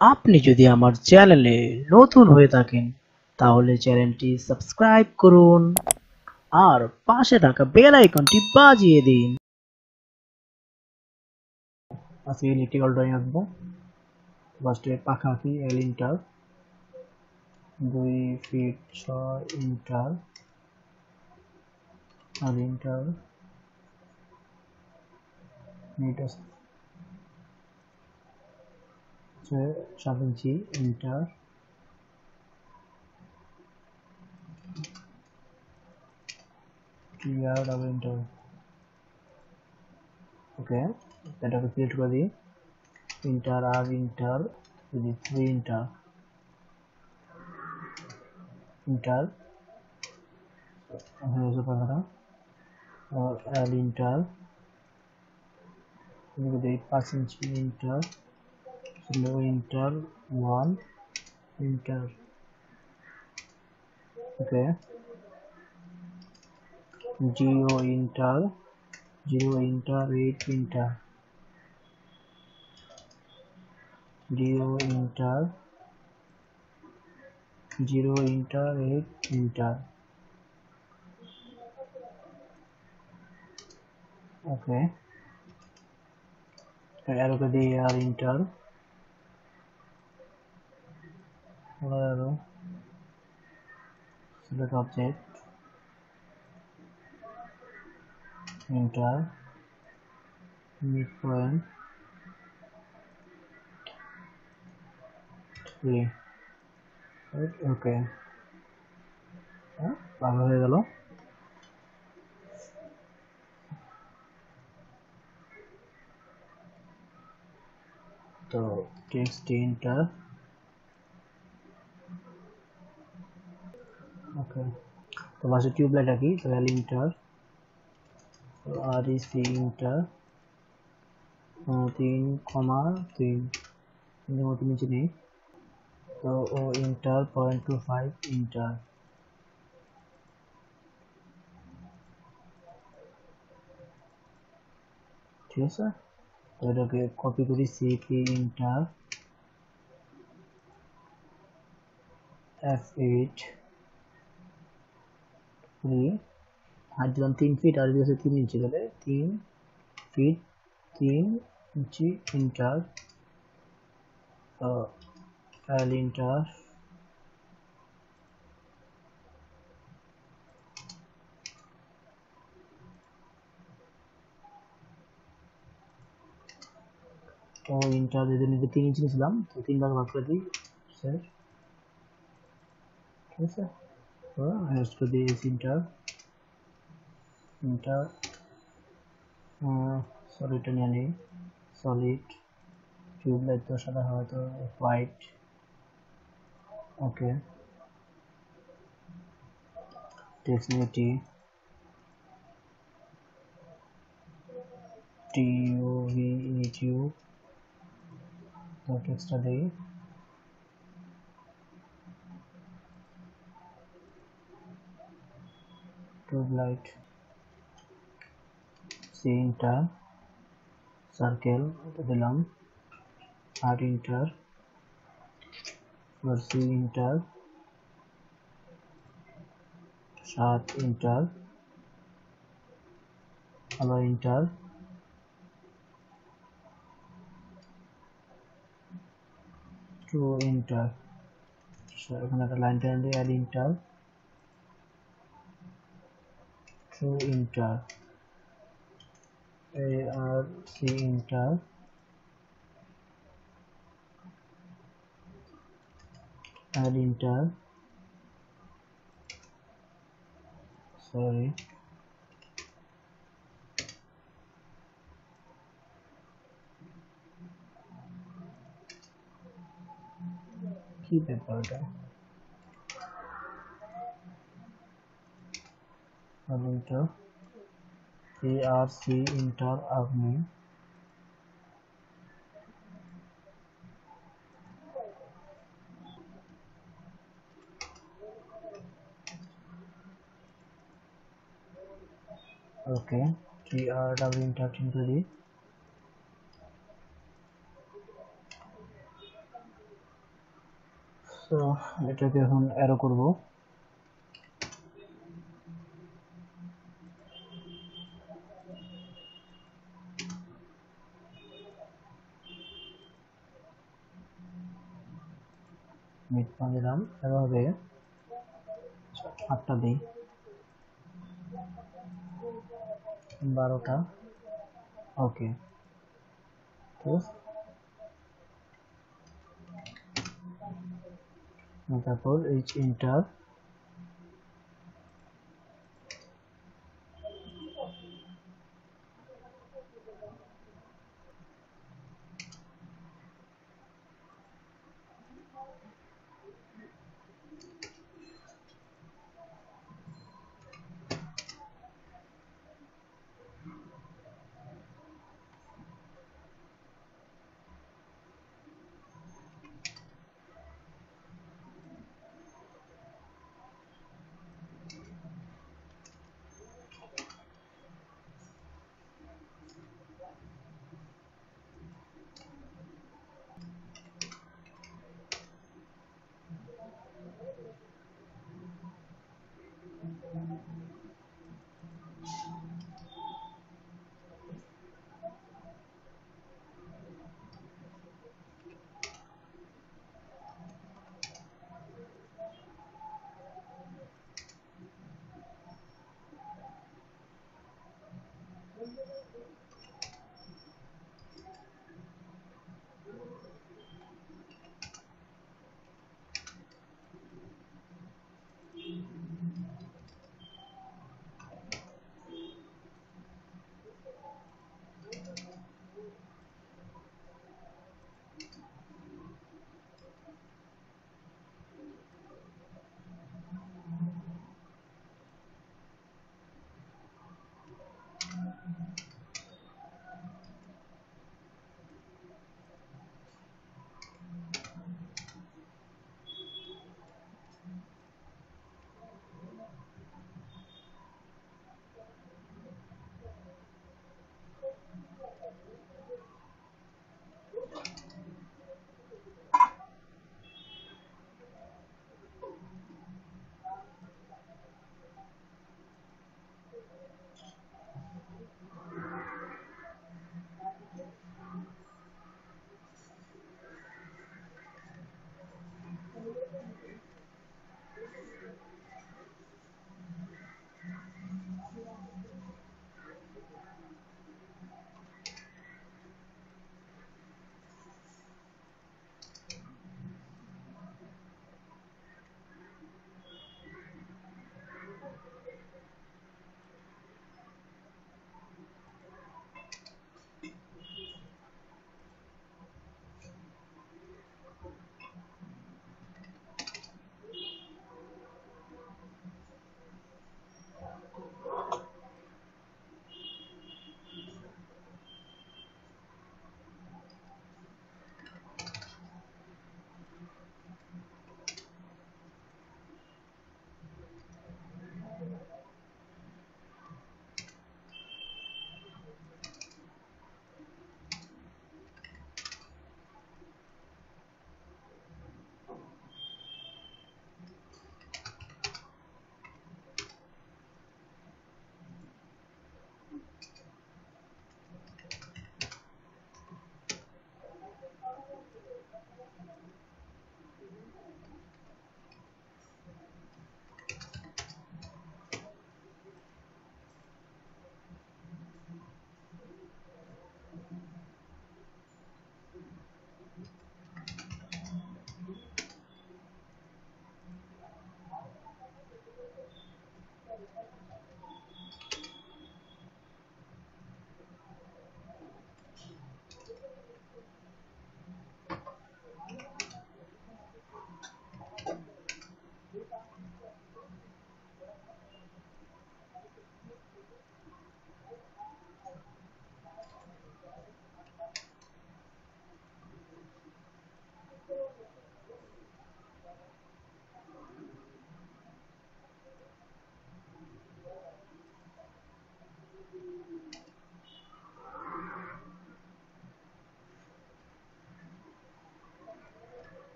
আপনি যদি আমার চ্যানেলে নতুন হয়ে থাকেন তাহলে চ্যানেলটি সাবস্ক্রাইব করুন আর পাশে থাকা বেল আইকনটি বাজিয়ে দিন। আজকে ইলেকট্রিক্যাল ড্রয়িং আঁকবো। ফার্স্টে পাখা আঁকি, এল ইন্টার 2 ফিট 6 ইন্টার আর enter metre 7 inch enter clear double enter. Okay, এটাকে ক্রিয়েট করে দিই। ইন্টার আর ইন্টার 3 ইন্টার ইন্টার হয়েছে পাখাটা और L enter 5 inch enter slow enter 1 enter. Okay, zero enter 8 enter 0 enter 8 enter. Okay, arrow कर दिए R enter arrow select object enter mid point 3। Okay, ভালো হয়ে গেল। तो टेक्स्ट इंटर ओके, तो वहाँ से ट्यूबलाइट आकी तो L enter R E C enter 3,3 मत नीचे नहीं तो ओ इंटर 0.25 इंटर। ठीक है सर, तो এটাকে কপি করি সি কি इंटर F8 हाइट दिलाम 3 फीट और इधर से 3 इंची गले 3 feet 3 inch enter L enter तो इंटर दे देने 3 इंची निছিলাম तो 3 भाग भाग कर दी सर। ठीक है, तो नेक्स्ट कर दी इंटर इंटर सॉलिड यानी सॉलिड ट्यूबलाइट तो सादा হয় তো হোয়াইট। ओके, टेक्स्ट में T T O V E tube तो टेक्स्टটা দেই ट्यूबलाइट सी इंटर सर्कल दिलाम 8 इंटर और सी इंटर 7 इंटर আবার इंटर 2 इंटर। এখানে একটা লাইন টেনে দিই L enter 2 enter A R C enter L enter sorry की paper L enter A R C enter अग्नि okay T R double enter T তো এটাকে এখন অ্যারো করব। মিড পয়েন্ট দিলাম, এভাবে 8টা দিই, 12টা। ওকে, ঠিক আছে। তারপর এইচ এন্টার,